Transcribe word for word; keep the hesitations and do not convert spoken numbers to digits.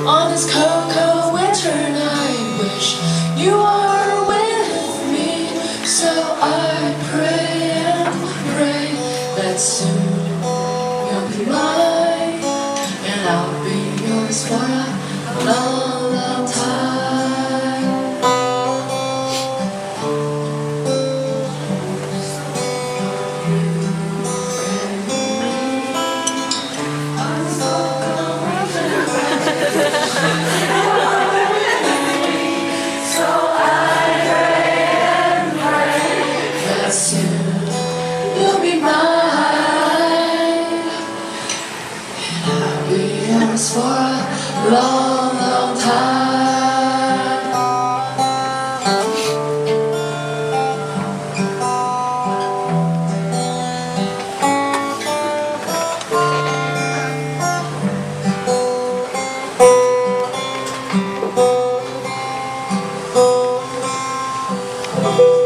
On this cold, cold winter night, wish you are with me. So I pray and pray that soon you'll be mine, and I'll be yours for a long, long time. Soon you'll be mine, and I'll be yours for a long, long time. Thank you.